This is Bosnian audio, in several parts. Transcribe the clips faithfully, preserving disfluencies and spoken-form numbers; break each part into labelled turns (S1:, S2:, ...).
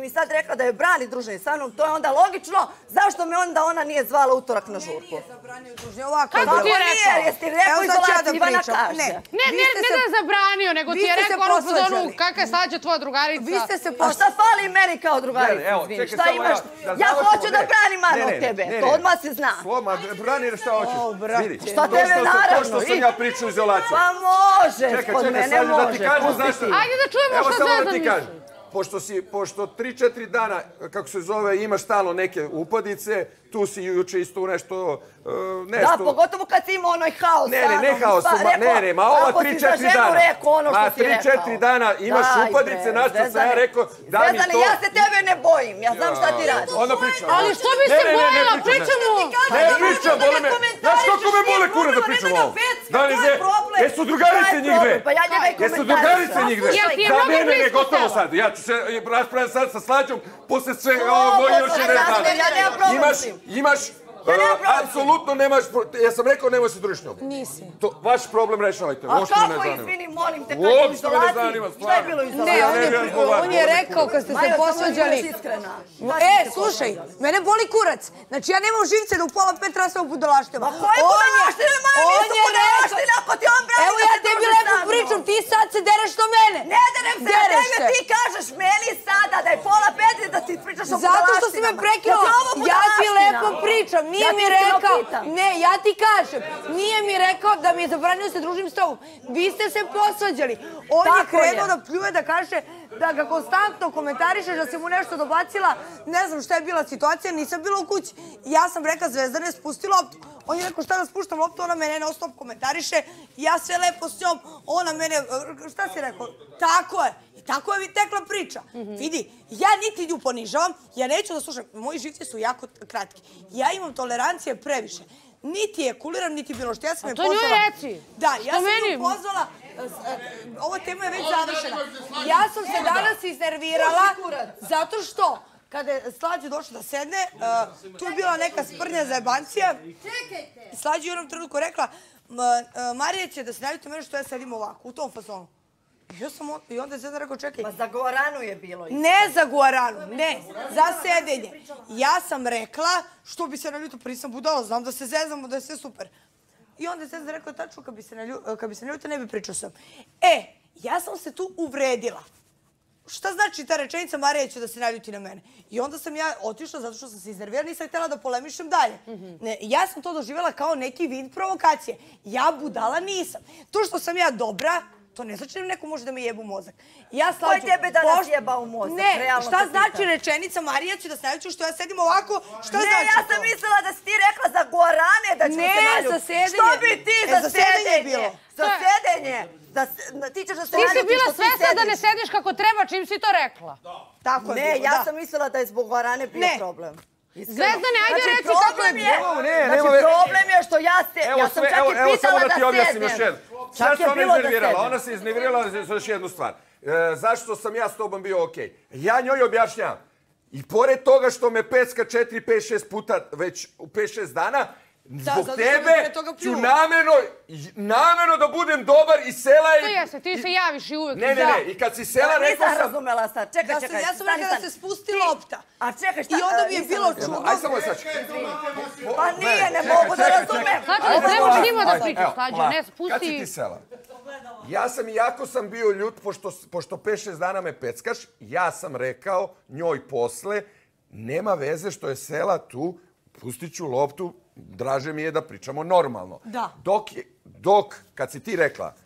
S1: mi sad rekla da je brani druženje sa mnom, to je onda logično. Zašto me onda ona nije zvala utorak na žurku?
S2: Nije zabranio druženje, ovako.
S3: Kako ti je rekao?
S1: Jesi ti rekao izolaciju, Ivana kaže.
S3: Ne, ne, ne da je zabranio, nego ti je rekao ono fazonu kakva je slađa tvoja drugarica.
S2: Vi ste se
S1: A šta fali meni kao drugarica? Šta imaš? Ja hoću da branim Anu od tebe, to odmah se zna.
S4: Sloma, brani šta hoćeš. Vidi,
S1: šta tebe naravno.
S4: To što sam ja pričao izolaciju.
S1: Pa može, kod mene može.
S3: Ajde da čujemo što Zvezdan misli.
S4: Pošto tri četiri dana, kako se zove, imaš stalno neke upadice, tu si juče isto nešto...
S1: Da, pogotovo kad si imao onoj haos.
S4: Ne, ne, ne haos, ne, ne, ma ova tri četiri dana. Ma tri četiri dana imaš upadice, na što sam ja rekao, da mi to...
S1: Zvezdane, ja se tebe ne bojim, ja znam šta ti radiš.
S4: Onda pričam.
S3: Ali što bi se bojila, pričamo!
S4: Ne pričam, boli me, znaš kako me bole kura da pričam ovo? Jesu drugarice njih dve? Jesu drugarice njih dve? Za mene ne gotovo sad, ja ću se raspravljati sad sa Slađom, posle sve ovo još jedan dan. Imaš, imaš, apsolutno nemaš, ja sam rekao nemoj se družiš njom.
S2: Nisi.
S4: Vaš problem rešavajte,
S1: A
S4: uopšte me ne
S1: kako,
S4: zanima.
S1: izvini, molim te, kad je u izolaciji, šta je bilo u izolaciji?
S2: Ne, on je rekao kad ste se posvađali. E, slušaj, mene boli kurac. Znači ja nemam živce da u pola pet rasam u budalaštima.
S1: Ma koje budalaštine, moje nisu budalaštine, ako ti on brani
S2: evo ja tebi lepo pričam, ti sad se dereš na mene.
S1: Ne derem se na tebe, ti kažeš meni sada da je pola pet i da ti pričaš o budalaštinama.
S2: Zato što si me prekinula, ja ti lepo pričam, nije mi rekao, ne, ja ti kažem, nije mi rekao da mi je zabranio se družim s tobom. Vi ste se posvađali. On je krenuo da pljuje, da kaže da ga konstantno komentarišeš, da si mu nešto dobacila, ne znam šta je bila situacija, nisam bila u kući. Ja sam rekla Zvezdane, spusti loptu. On je rekao šta da spuštam loptu, ona mene non stop komentariše, ja sve lepo s njom, ona mene, šta si rekao? Tako je. I tako je tekla priča. Vidi, ja niti nju ponižavam, ja neću da slušam, moji živci su jako kratki. Ja imam tolerancije previše. Niti je kuliram, niti bilo što. Ja sam je pozvala...
S3: A to njoj reci.
S2: Da, ja sam ju pozvala... Ova tema je već završena. Ja sam se danas iznervirala zato što kada je Slađa došla da sedne, tu je bila neka sprnja zajebancija. Slađa je u jednom trenutku rekla Marija će da se naljute mene što ja sedim ovako, u tom fazonu. I onda je Zvezdan rekao, čekaj.
S1: Pa za Guaranu je bilo isto.
S2: Ne za Guaranu, ne, za sedenje. Ja sam rekla, što bi se naljuto, pa nisam budala, znam da se zezamo, da je sve super. I onda je Zvezdan rekao, tačno, kad bi se naljuto, ne bi pričao sam. E, ja sam se tu uvredila. Šta znači ta rečenica Marija će da se naljuti na mene? I onda sam ja otišla zato što sam se iznervirala, nisam htjela da polemišem dalje. Ja sam to doživjela kao neki vid provokacije. Ja budala nisam. To što sam ja dobra, to ne znači da neko može da me jeba u mozak.
S1: Ko je tebe danas jeba u mozak?
S2: Ne, šta znači rečenica Marija će da se naljuti što ja sedim ovako? Šta znači to?
S1: Ne, ja sam mislila da si ti rekla za Guarane da ćemo se naljuti.
S2: Ne, za sedenje.
S1: Što bi ti za sedenje? Za sedenje. Ti ćeš da se naljuti što ti sediš.
S3: Ti si bila svesna da ne sediš kako treba čim si to rekla.
S2: Tako je bilo, da.
S1: Ne, ja sam mislila da je zbog Guarane bio problem.
S3: Zvezdane, ajde reci kako je bilo.
S1: Znači, problem je što ja se... Ja sam čak i pitala da sednem.
S4: Šta se ona iznervirala? Ona se iznervirala za još jednu stvar. Zašto sam ja s tobom bio okej? Ja njoj objašnjam. I pored toga što me pecka četiri, pet, šest puta već u pet, šest dana, zbog tebe ću namjerno da budem dobar i sela je...
S3: To jeste, ti se javiš i uvek.
S4: Ne, ne, ne, i kad si sela rekao sam...
S1: Nisam razumela sad, čekaj, čekaj.
S2: Ja sam rekla da se spusti lopta.
S1: A čekaj, šta?
S2: I onda mi je bilo čudno.
S4: Aj samo je sad.
S1: Pa nije, ne mogu da razumem.
S3: Znači, ne trebaš njima da pričaš, Slađo, ne, spusti...
S4: Kad si ti sela? Ja sam, iako sam bio ljut, pošto pet šest dana me peckaš, ja sam rekao njoj posle, nema veze što je sela tu, pustit ću loptu, draže mi je da pričamo normalno.
S2: Da.
S4: Dok, kad si ti rekla,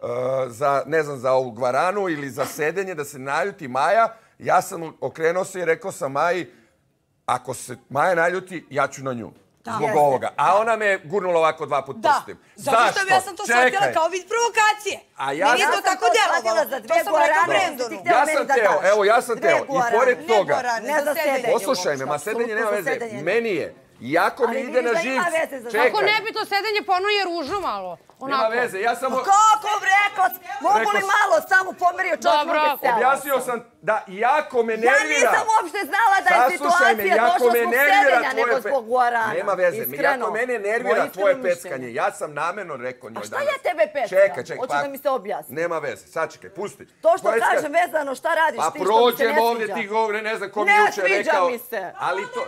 S4: za, ne znam, za ovu Guaranu ili za sedenje, da se naljuti Maja, ja sam okrenuo se i rekao sam Maji, ako se Maja naljuti, ja ću na nju. Zbog ovoga. A ona me gurnula ovako dva put prstim.
S2: Da, zato što ja sam to shvatila kao vid provokacije. Meni je to tako djelovalo. To sam rekao Brendonu.
S4: Ja sam teo, evo ja sam teo. I pored toga,
S1: Ne za sedenje.
S4: poslušaj me, ma sedenje nema veze. Meni je Iako mi ide na živce. Čekaj.
S3: Ako ne bi to sedenje ponovno je ružno malo.
S4: Nema veze, ja sam...
S1: Kako rekao, mogu li malo samo pomerio čovjek mogu sela?
S4: Objasnio sam da iako me nervira...
S1: Ja nisam uopšte znala da je situacija došla zbog sedenja nego zbog Guarana.
S4: Nema veze, iako mene nervira tvoje peckanje, ja sam namjerno rekao njoj danas.
S1: A šta je tebe pecka?
S4: Čekaj, čekaj.
S1: Hoću da mi se objasni.
S4: Nema veze, sad čekaj, pusti.
S1: To što kažem vezano, šta radiš ti što mi se ne sviđa?
S4: Pa prođem ovdje, ti govore, ne znam ko mi juče rekao.
S1: Ne sviđa mi se.
S4: Ali to...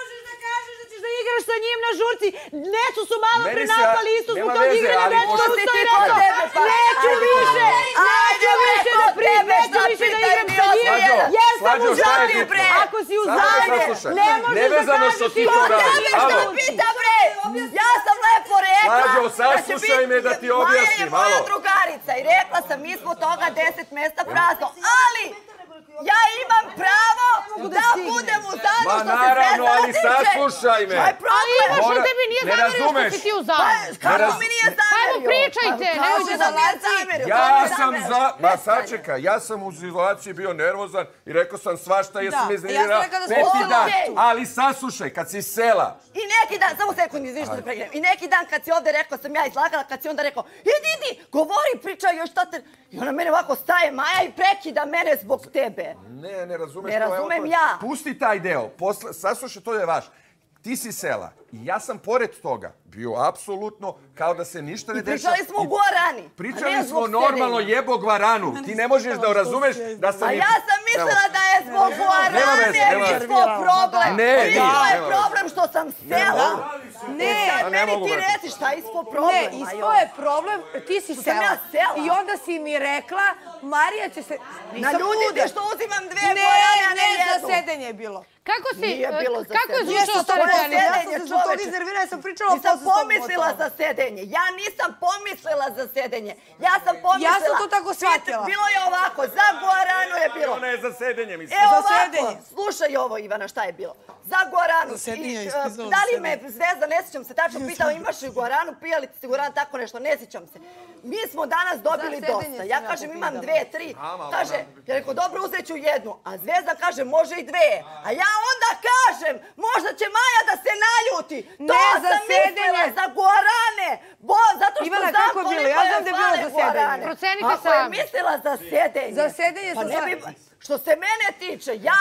S1: da igraš sa njim na žurci. Neću su malo prenapali isto zbog tog igranja već što si ti kod tebe. Neću više. Neću više da prijem. Neću više da igram sa njim. Jer sam u žalbi, bre. Ako si u žalbi, ne možeš da kažeš ti kod tebe što pita, bre. Ja sam lepo rekla.
S4: Slađo, saslušaj me da ti objasnim.
S1: Maja je moja drugarica i rekla sam mi smo toga deset mesta prazno. Ali... ja imam pravo da budem u zadu što se
S4: naravno, ali saslušaj me.
S3: Ali ima što tebi nije zamerio što si ti u zadu.
S1: Kako mi nije zamerio?
S3: Hajmo pričajte, nemojte da
S1: zamerio.
S4: Ja sam za... Ma sačekaj, ja sam u izolaciji bio nervozan i rekao sam svašta jer sam iznervirao peti dan. Ali saslušaj, kad si sela...
S1: I neki dan, samo sekund, izviš što da pregledam. I neki dan kad si ovdje rekao, sam ja izlagala, kad si onda rekao, idi, idi, govori, pričaj još šta te... I ona mene ovako staje, Maja, i prekida mene zbog tebe.
S4: Ne, ne razumeš.
S1: Ne razumem ja.
S4: Pusti taj deo. Saslušaj, to je vaš. Ti si sela. I ja sam pored toga bio apsolutno kao da se ništa ne dešava.
S1: I pričali smo o Guarani.
S4: Pričali smo normalno jebo Guaranu. Ti ne možeš da razumeš da sam...
S1: A ja sam mislila da je zbog Guarane nismo problem.
S4: Ne,
S1: nije. To je problem što sam sela. Ne, sad meni ti reci šta je ispo problem.
S2: Ne, ispo je problem, ti si sela. I onda si mi rekla, Marija će se...
S1: Naljutiti što uzimam dve Guarane, a ne jednu.
S2: Ne, za sedenje je bilo.
S3: Kako si...
S1: Nije bilo za
S3: kako
S1: sedenje.
S3: je zvučao ta rečenica?
S2: Ja sam se zbog toga iznervirala, ja sam pričala o
S1: Nisam pomislila za sedenje. Ja nisam pomislila za sedenje. Ja sam pomislila...
S2: Ja sam to tako shvatila.
S1: Bilo je ovako, za Guaranu je bilo.
S4: Ono je za sedenje, mislim.
S1: Evo ovako, slušaj ovo, Ivana, šta je bilo. Za Guaranu. Da li me Zvezda, ne sjećam se, tačno pitao imaš li Guaranu, pijali ti si Guaran, tako nešto, ne sjećam se. Mi smo danas dobili dosta. Ja kažem imam dve, tri. Kaže, ja rekao, dobro, uzet ću jednu. A Zvezda kaže, može i dve. A ja onda kažem, možda će Maja da se naljuti. To sam mislila za Guarane. Zato što znam koliko je hvale Guarane.
S3: Procenite sami.
S1: Ako je mislila za sedenje.
S2: Za sedenje sam shvatila.
S1: Što se mene tiče, ja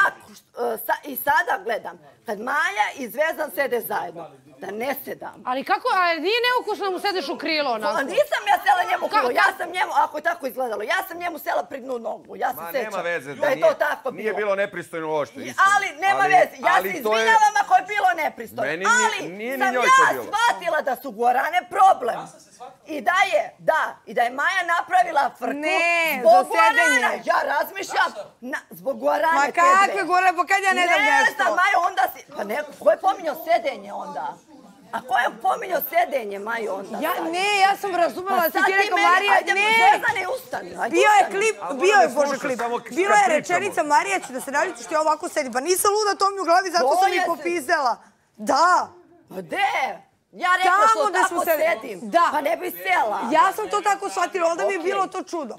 S1: i sada gledam, kad Maja i Zvezdan sede zajedno, da ne sedam.
S3: Ali kako, ali nije neukusno mu sedeš u krilo onako?
S1: Nisam ja sela njemu u krilo, ja sam njemu, ako je tako izgledalo, ja sam njemu sela pri dnu nogu, ja se sećam.
S4: Ma nema veze,
S1: da je to tako bilo.
S4: Nije bilo nepristojno uopšte.
S1: Ali nema veze, ja se izvinjavam ako je bilo nepristojno, ali sam ja shvatila da su Guarane problem. I da je, da, i da je Maja napravila frku zbog Guarana. Ja razmišljam, zbog Guarane
S2: tebe. Ma kakve Guarane, pa kad ja ne dam nešto?
S1: Ne znam, Maja, onda si, pa ne, ko je pominjao sedenje onda? A ko je pominjao sedenje, Maju, onda?
S2: Ne, ja sam razumela, si ti rekao Marija, ne.
S1: Zvezdane, ustani.
S2: Bio je klip, bio je, bože, klip. Bila je rečenica, Marija će da se naljuti što ja ovako sedim. Pa nisam luda, to mi u glavi, zato sam i popizdala. Da.
S1: Pa de? Ja rekla što tako sedim, pa ne bi sela.
S2: Ja sam to tako shvatila, onda mi je bilo to čudo.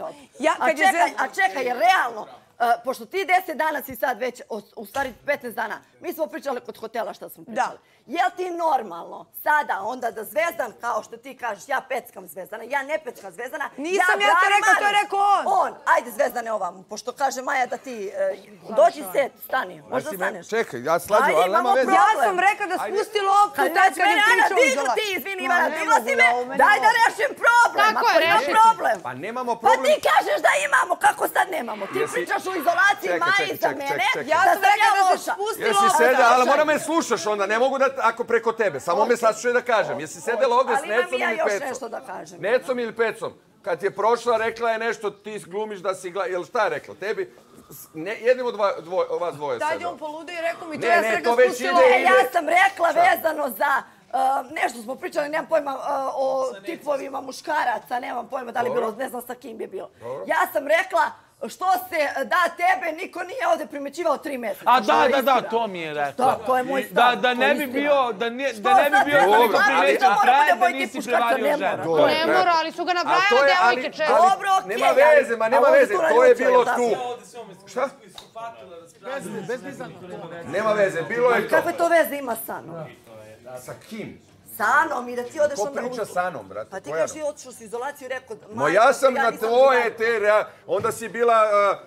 S1: A čekaj, je realno, pošto ti deset dana si sad već, u stvari petnaest dana, mi smo pričali kod hotela šta smo pričali. Je li ti normalno sada onda da Zvezdan, kao što ti kažeš, ja peckam Zvezdana, ja ne peckam Zvezdana,
S2: nisam ja to rekao, to je rekao on.
S1: On, ajde Zvezdane ovamo, pošto kaže Maja da ti, dođi se, stani, možda staneš.
S4: Čekaj, ja slađu, ali nema veze.
S2: Ja sam rekla da spusti loptu, tad kad je pričao u izolaciji.
S1: Ti, izvini Ivana, digla si me, daj da rešim problem,
S3: ako
S1: ima problem.
S4: Pa nemamo problem.
S1: Pa ti kažeš da imamo, kako sad nemamo? Ti pričaš u izolaciji Maji za mene,
S2: ja sam rekla da se spusti loptu.
S4: Jesi sedela, ali mora me slušaš onda, ne mogu da, ako preko tebe, samo me saslušaj da kažem. Jesi sedela ovdje s Necom ili Pecom?
S1: Ali imam i ja još nešto da kažem.
S4: Necom ili Pecom? Kad je prošla, rekla je nešto, ti glumiš da si gleda, jel šta je rekla? Tebi, jednim od vas dvoje sedela.
S2: Tad je on poludio i rekao mi to, ja sam rekla spusti loptu.
S1: Ja sam rekla vezano za... Nešto smo pričali, nemam pojma o tipovima muškaraca, nemam pojma da li bilo, ne znam sa kim je bilo. Ja sam rekla, što se da tebe, niko nije ovdje primećivao tri mjeseca.
S5: A da, da, da, to mi je rekla.
S1: Da, to je moj stav.
S5: Da ne bi bio, da ne bi bio toliko primećan trajn, da nisi prevario ženu.
S3: Ne mora, ali su ga nabrajale devojke često.
S1: Dobro, okej.
S4: Nema veze, ma nema veze, to je bilo tu. Šta? Nema veze, bilo je to.
S1: Kakve to veze ima sa mnom?
S4: Sa kim?
S1: Sa Anom i da ti odeš onda...
S4: Ko priča sa Anom, brate?
S1: Pa ti kažeš ti otišao s izolaciju i rekao...
S4: No ja sam na tvoje te... Onda si bila...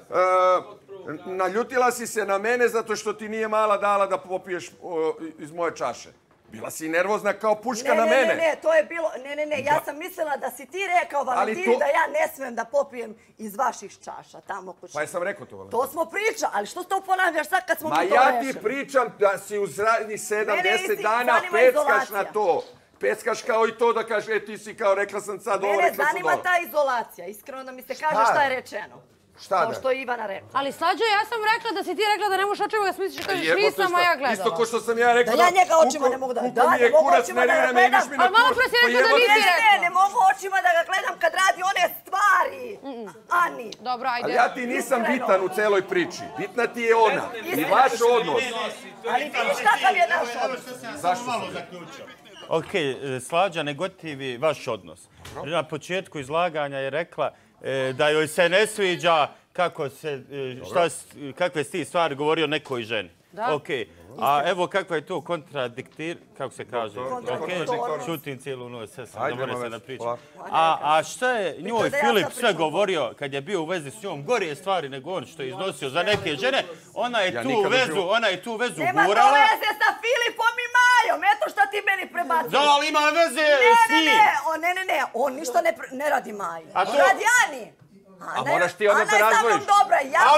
S4: Naljutila si se na mene zato što ti nije mala dala da popiješ iz moje čaše. Bila si nervozna kao puška na mene.
S1: Ne, ne, ne, to je bilo... Ne, ne, ne, ja sam mislila da si ti rekao Valentini da ja ne smem da popijem iz vaših čaša tamo kod...
S4: Pa jesam rekao to, Valentini?
S1: To smo pričali, ali što to ponavljaš sad kad smo mi to
S4: rešili?
S1: rešili?
S4: Ma ja ti pričam da si u zradnji sedam deset dana peckaš na to. Peckaš kao i to da kažeš, e ti si kao rekla sam sad ovo, rekla sam
S1: Mene zanima ta izolacija, iskreno da mi se kaže šta je rečeno.
S4: Šta da?
S1: To što je Ivana rekla.
S3: Ali Slađo, ja sam rekla da si ti rekla da ne možeš očima ga smisliš i kažeš nisam, a ja gledala.
S4: Isto ko što sam ja rekla
S1: da... Da ja njega očima ne mogu da... Da, ne mogu očima da ga gledam.
S3: Ali malo pre si rekla da nisi rekla.
S1: Ne, ne mogu očima da ga gledam kad radi one stvari. Ani.
S3: Dobro, ajde.
S4: Ali ja ti nisam bitan u celoj priči. Bitna ti je ona. I vaš odnos.
S1: Ali vidiš kakav je naš odnos.
S4: Zašto sam zaključio?
S6: Ok, Slađa ne gotivi vaš odnos. Na početku izlaganja je rekla da joj se ne sviđa kako se, šta, kakve si ti stvari govorio nekoj ženi.
S3: Da.
S6: Ok, a evo kakva je to kontradiktir, kako se kaže, ok, šutim cijelu noć, sve sam, ne mora se na priču. A, a šta je njoj Filip sve govorio kad je bio u vezi s njom, gorije stvari nego on što je iznosio za neke žene, ona je tu vezu, ona je tu vezu gurala.
S1: Nema to veze sa Filipom i Majom, eto šta ti meni prebacuješ.
S6: Da, ali ima veze s njim.
S1: Ne, ne, ne, ne, on ništa ne radi Maju, on radi Ani.
S4: A moraš ti onda te razvojiš.
S1: Ana je sa mnom dobra, ja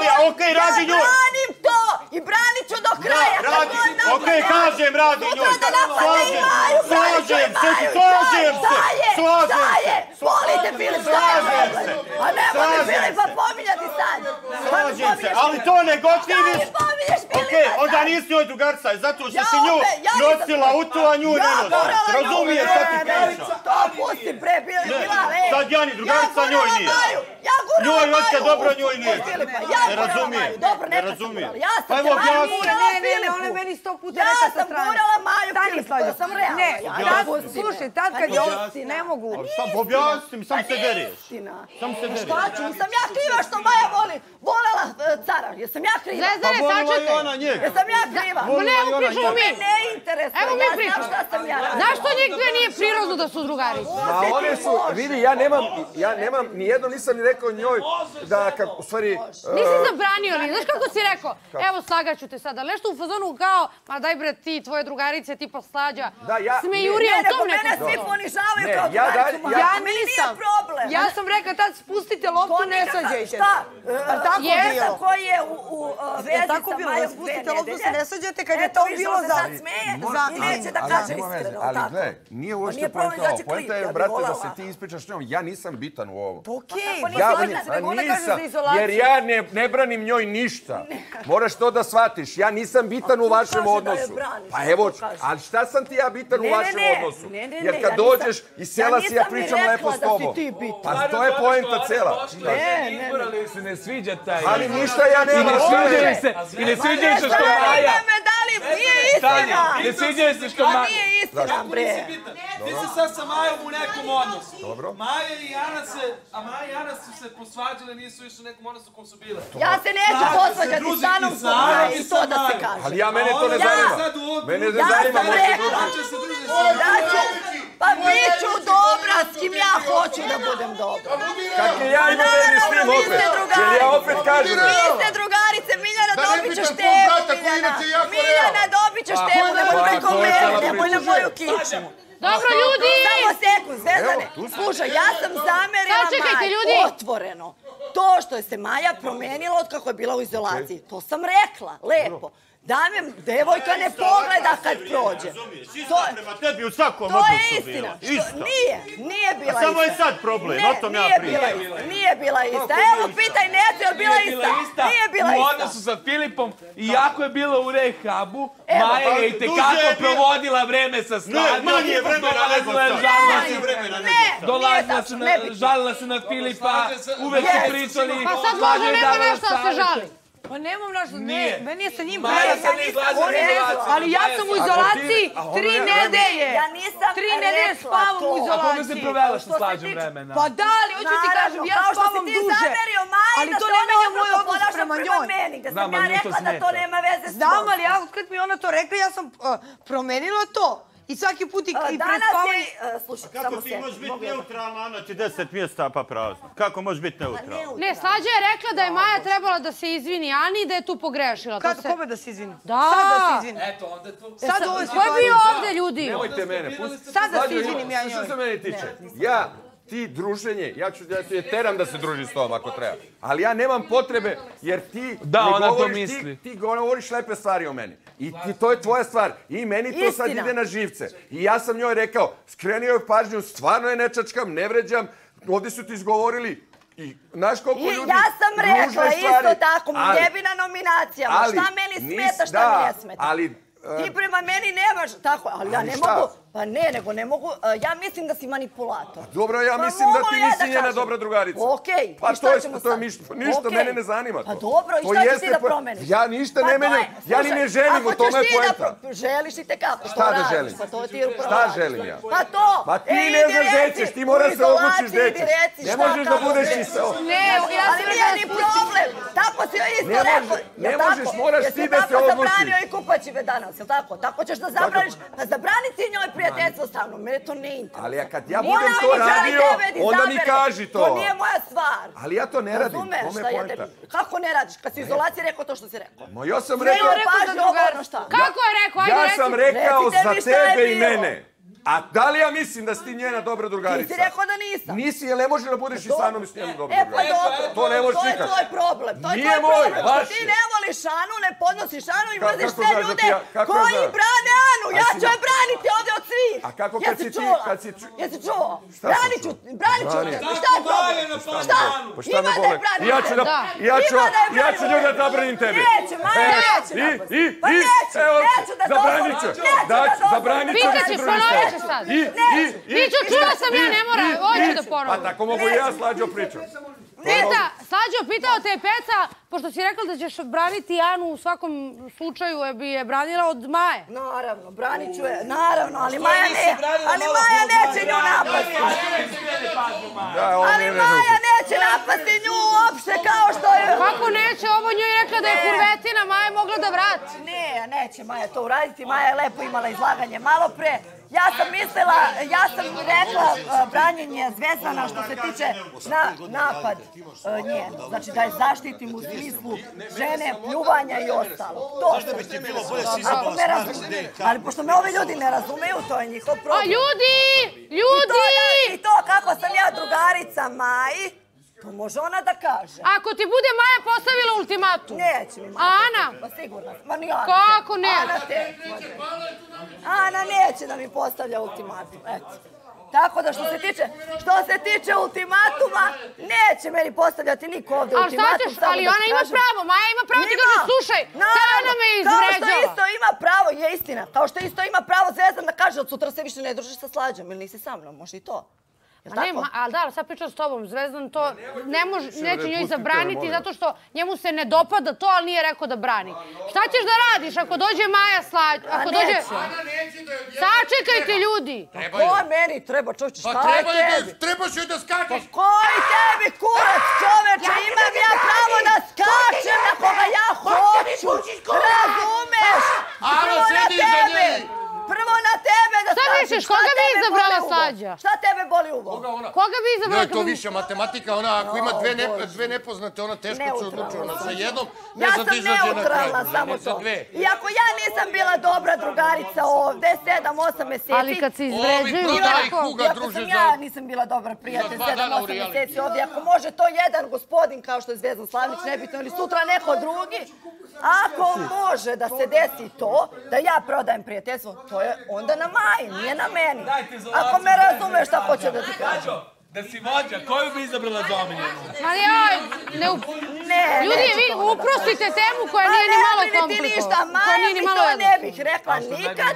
S1: branim to i branit ću do kraja.
S6: Ok, kažem, radi njoj. Slažem, slažem se, slažem se, slažem se.
S1: Volite Filip, slažem se. A ne voli Filipa pominjati sad.
S6: Slažem se, ali to ne gotiviš. Ok, onda nisi njoj drugarca, zato što si nju nosila u to, a nju ne nosiš. Razumiješ šta ti priča?
S1: To pusti bre, bila le.
S6: Sad ja ni drugarca njoj nije. Njoj oće dobro, njoj nije. Ne razumije, ne razumije.
S1: Ja sam te Maju gurala Filipu.
S2: Ona je meni sto puta rekla sa strane.
S1: Ja sam gurala Maju Filipu, ja sam realna.
S2: Ne, slušaj, tad kad je ne mogu.
S6: Objasni mi, sam se deriš. Sam se deriš.
S1: Šta ću, nisam ja kriva što Maja voli, volela cara. Jesam ja kriva.
S3: Zvezdane, sačekaj.
S1: Jesam ja kriva.
S3: Ne, evo pričamo mi.
S1: Ne interesuje,
S3: evo mi
S1: ja
S3: pričamo.
S1: znam šta sam ja radila.
S3: Zašto njih dve nije prirodno da su drugarice?
S4: Ma one su, vidi, ja nemam, ja nemam, nijedno nisam ni rekao njoj da, kako, u stvari...
S3: Nisi zabranio li, znaš kako si rekao? Evo, slagaću te sada, ali nešto u fazonu kao, ma daj bre ti, tvoje drugarice, tipa Slađa, smejurija u tom nekom.
S1: Ne, nego mene svi ponižavaju kao drugaricu.
S2: Ja nisam. Ja sam rekla tad spustite loptu, ne sađajte.
S1: Šta?
S2: Tako bilo.
S1: Jesam koji je u vezi sa Majom
S2: spustite loptu, se ne sađajte kad je to bilo za...
S1: I neće da kaže iskreno.
S4: Ali gle, nije uopšte poenta ovo. Poenta je, brate, da se ti ispričaš njom. Ja nisam bitan u ovo.
S2: Okej.
S4: Jer ja ne branim njoj ništa. Moraš to da shvatiš. Ja nisam bitan u vašem odnosu. Pa evo, ali šta sam ti ja bitan u vašem odnosu? Jer kad dođeš iz sela si ja pričam lepo s tobom. Pa to je poenta cela.
S5: Ne, izborali se, ne sviđa taj.
S4: Ali ništa ja nemam.
S5: I ne sviđaju se što Maja.
S1: Nije istina!
S5: Ne sviđaju se što Maja...
S1: Nije istina, bre!
S7: Ti si sad sa Majom u nekom odnosu.
S4: Dobro.
S7: Maja i Ana se, a Maja i Ana su se posvađale, nisu više u nekom odnosu kom su bile.
S1: Ja se neću posvađati s Anom Zora i to da se kaže.
S4: Ali ja, mene to ne zanima. Mene ne zanima.
S1: Ja sam pa bit ću dobra s kim ja hoću da budem dobra.
S4: Kako ja imam vezi s tim opet? Jer ja opet kažem.
S1: Vi ste drugarice, Miljana dobit ćeš temu, Miljana. Miljana dobit ćeš temu, nemoj preko mene, nemoj na moju kičmu.
S3: Dobro, ljudi!
S1: Samo sekund, Zvezdane. Slušaj, ja sam zamerila Maju otvoreno. To što je se Maja promenila od kako je bila u izolaciji. To sam rekla, lepo. Da me devojka ne pogleda kad prođe.
S6: To tebi u svakom
S1: To je istina. Nije, nije bila ista.
S6: Samo je sad problem, o tom ja pričam.
S1: Nije bila ista. Evo, pitaj Necu, je li bila ista? Nije bila ista.
S5: U odnosu sa Filipom, iako je bila u rehabu, Maja je i tekako provodila vreme sa Slađom.
S6: Ne, manje vremena nego sad.
S1: Ne,
S5: dolazila se na, žalila se na Filipa, uvek su pričali.
S3: Pa sad možda nema nešto da se žali.
S2: Pa nemam našto,
S5: Nije.
S2: meni je sa njim
S5: Maja se ne izlazi u izolaciju.
S2: Ali ja sam u izolaciji tri nedelje.
S1: Ja nisam
S2: Tri nedelje spavam u
S5: A koga si
S2: izolaciji.
S5: provela sa Slađom vremena?
S2: Pa da, ali hoću ti kažem, ja spavam duže. Ali to ne menja moj odnos prema njoj.
S1: Da sam ja rekla da to nema veze s
S2: Znam, ali ja, kad mi ona to rekla, ja sam promenila to. I svaki put i pred spavanje...
S1: Slušaj,
S6: kako ti možeš biti neutralna, Ana ti deset mjesta pa prazno? Kako možeš biti neutralna?
S3: Ne, Slađa je rekla da je Maja trebala da se izvini Ani i da je tu pogrešila.
S2: Kako, kome da se izvini?
S3: Da.
S2: Sad da se izvini.
S7: Eto, onda je tu...
S2: Sad u ovoj
S3: situaciji. Ko je bio ovde, ljudi?
S4: Nemojte mene, pustite.
S2: Sad da se izvinim ja njoj.
S4: Što se mene tiče? Ja, ti druženje, ja ću da te teram da se druži s tobom ako treba. Ali ja nemam potrebe jer ti
S5: da,
S4: ne
S5: ona
S4: govoriš,
S5: to misli.
S4: Ti, ti govoriš lepe stvari o meni. I ti, to je tvoja stvar. I meni to sad ide na živce. I ja sam njoj rekao, skrenio joj pažnju, stvarno je ne čačkam, ne vređam. Ovdje su ti izgovorili i znaš koliko ljudi...
S1: Ja sam rekla isto tako, jebi na nominacijama. Šta meni smeta, šta mi ne smeta.
S4: Ali...
S1: Ti prema meni nemaš, tako, ali ja ne mogu, pa ne, nego ne mogu, ja mislim da si manipulator.
S4: Dobro, ja mislim da ti nisi njena dobra drugarica.
S1: Okej,
S4: pa to je, to je ništa, mene ne zanima to.
S1: Pa dobro, i šta ćeš ti da promeniš?
S4: Ja ništa ne menjam, ja ni ne želim, u tome je poenta.
S1: Želiš i te kako,
S4: šta da želim? Šta želim ja?
S1: Pa to,
S4: pa ti ne znaš gdje ćeš, ti moraš se odlučiš gdje ćeš. Ne možeš da budeš i se...
S1: Ne, ali nije ni problem, tako si joj isto rekao.
S4: Ne možeš, moraš ti da se odlučiš.
S1: Jel' tako? Tako ćeš da zabraniš, pa zabrani ti njoj prijateljstvo sa mnom, mene to ne interesuje.
S4: Ali kad ja budem to radio, onda mi kaži to.
S1: To nije moja stvar.
S4: Ali ja to ne radim,
S1: Razumeš,
S4: kome je poenta?
S1: Kako ne radiš? Kad si u izolaciji rekao to što si rekao.
S4: Ma ja sam rekao...
S3: Kako je rekao? Ajde,
S4: ja
S3: reci.
S4: sam rekao za tebe i mene. A da li ja mislim da si ti njena dobra drugarica?
S1: Ti si rekao da nisam.
S4: Nisi, jer ne može da budeš i sa mnom i s njenom dobra
S1: drugarica. E pa dobro,
S4: to ne možeš
S1: to je
S4: nikad.
S1: tvoj problem. To je
S4: Nije
S1: tvoj
S4: moj,
S1: problem.
S4: vaš
S1: Ti
S4: je.
S1: ne voliš Anu, ne podnosiš Anu i mrziš sve
S4: znaš da
S1: ljude
S4: ti ja- kako
S1: koji
S4: znaš?
S1: brane Anu. Ja ću je braniti ovdje od svih.
S4: A kako kad
S1: Jesi
S4: si ti-
S1: čula?
S4: kad si ču-
S1: Jesi čuo?
S4: Šta sam
S1: Branit ću,
S4: čuo?
S1: branit ću.
S4: Brani.
S1: Šta je problem? Šta?
S4: Pa šta me
S1: Ima da
S4: bole?
S1: je branim
S4: Ja ću da,
S1: tebe.
S4: ja ću,
S1: Ima da je
S4: ja ću
S1: branim
S4: njega
S1: tebe.
S4: da branim tebi.
S1: Neće, Maja,
S4: E,
S1: neće
S4: I,
S1: napasti.
S4: i,
S1: Pa
S4: i,
S1: neću,
S4: evo,
S1: neću da
S4: zabranit ću.
S1: dozvolim. Neću
S4: Da,
S1: da dozvolim.
S4: zabranit ću
S3: Pitaće,
S4: ti drugi
S3: ponovit će
S4: stol.
S3: sad.
S4: I, i, i.
S3: Piću, čula sam ja, ne mora, hoću da
S4: Pa
S3: ponovim.
S4: tako mogu i ja Slađo pričam.
S3: Pita, Slađo, pitao te je Peca, pošto si rekla da ćeš braniti Anu u svakom slučaju, bi je branila od Maje.
S1: Naravno, branit ću je, naravno, ali Maja ne, ali Maja neće nju napasti. Ali Maja neće napasti nju uopšte kao što je...
S3: Kako neće? Ovo njoj rekla da je kurvetina, Maja je mogla da vrati.
S1: Ne, neće Maja to uraditi, Maja je lepo imala izlaganje malo pre. Ja sam mislila, ja sam rekla branjenje Zvezdana što se tiče na napad njen. Znači da je zaštitim u smislu žene, pljuvanja i ostalo. To što je bilo bolje si izabrala snažnu. Ali pošto me ovi ljudi ne razumeju, to je njihov problem.
S3: A ljudi! Ljudi!
S1: I to kako sam ja drugarica Maji, to može ona da kaže.
S3: Ako ti bude Maja postavila ultimatum.
S1: Neće mi Maja.
S3: A Ana?
S1: Pa sigurno. Ma ni Ana.
S3: Kako ne?
S1: Ana te. Ana neće da mi postavlja ultimatum. Eto. Tako da što se tiče, što se tiče ultimatuma, neće meni postavljati niko ovdje ultimatum.
S3: Ali šta ćeš, ali ona ima pravo, Maja ima pravo, ti kaže slušaj, Ana me izvređala.
S1: Kao što isto ima pravo, je istina, kao što isto ima pravo Zvezdan da kaže od sutra se više ne družiš sa Slađom ili nisi sa mnom, može i to.
S3: Pa ne, ali da, sad pričam s tobom, Zvezdan to ne može, neće njoj zabraniti zato što njemu se ne dopada to, ali nije rekao da brani. Šta ćeš da radiš ako dođe Maja Slađ, ako dođe... Sačekajte ljudi!
S1: Ko meni treba čovječe, šta je tebi?
S8: Trebaš joj da skačeš!
S1: Koji tebi kurac čoveče, imam ja pravo da skačem na koga ja hoću! Razumeš? Prvo na tebe! Prvo na tebe da skačem!
S3: Šta misliš, koga bi izabrala Slađa?
S1: Šta tebe boli uvo?
S3: Koga bi izabrala?
S8: Ne, to više matematika, ona ako ima dve nepoznate, ona teško se odlučuje. Ona sa jednom ne
S1: ja
S8: zna da
S1: sam
S8: izađe na kraju.
S1: neutralna, samo to. Iako ja nisam bila dobra drugarica ovde, sedam, osam meseci.
S3: Ali kad se izvređuju tako...
S1: Iako sam ja nisam bila dobra prijatelj, sedam, osam meseci ovdje. Ako može to jedan gospodin kao što je Zvezdan Slavnić, nebitno, ili sutra neko drugi, ako može da se desi to, da ja prodajem prijateljstvo, to je onda na Maji, nije na meni. Ako me razumeš šta hoće da ti kažem.
S5: Da si vođa, koju bi izabrala za omiljenu?
S3: Ali joj, ne... Ljudi, vi uprostite temu koja nije ni malo komplikovana.
S1: Pa ne brini ti ništa, Maja mi to ne bih rekla nikad.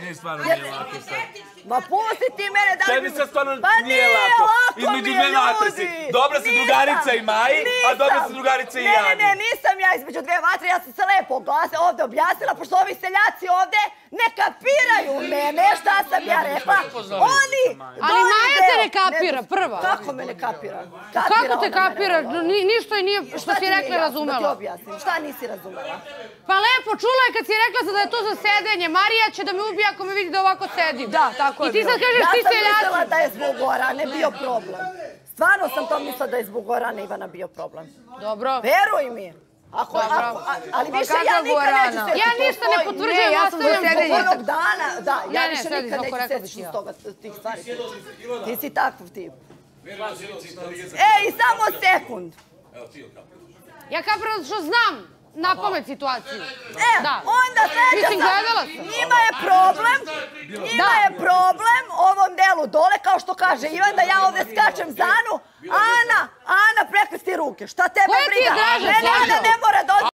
S1: Ma pusti ti mene da...
S5: Tebi se stvarno nije lako. Između dve vatre si. Dobra si drugarica i Maji, a dobra si drugarica i Jani.
S1: Ne, ne, ne, nisam ja između dve vatre, ja sam se lepo ovdje objasnila, pošto ovi seljaci ovdje ne kapiraju mene, šta sam ja rekla. Oni
S3: ali Maja te ne kapira, prva.
S1: Kako me ne kapira?
S3: Kako te kapira? Ništa nije što si rekla razumela.
S1: Da ti objasnim, šta nisi razumela?
S3: Pa lepo, čula je kad si rekla da je to za sedenje. Marija će da me ubije ako me vidi da ovako sedim.
S2: Da, tako je bilo.
S3: I ti sad kažeš ti seljaci.
S1: Ja sam mislila da je zbog Gorane bio problem. Stvarno sam to mislila da je zbog Gorane Ivana bio problem.
S3: Dobro.
S1: Veruj mi. Ako, ako, ali više ja nikad neću se...
S3: Ja ništa ne potvrđujem,
S2: ja sam za sedenje.
S1: Onog dana, da, ja
S3: Ne, ne,
S1: više
S3: sedi,
S1: nikad
S3: kako
S1: neću
S3: rekao
S1: setiš
S3: bih ja.
S1: iz toga, tih stvari. Ti si takav tip. Ej, samo sekund.
S3: Ja kapiram što znam na pamet situaciju.
S1: E, onda sledeća sam. Njima je problem, njima je problem ovom delu dole, kao što kaže Ivan, da ja ovde skačem za Anu. Ana, Ana, prekrsti ruke. Šta tebe briga?
S3: Koja ti je draža,
S1: Mene Ana ne mora doći.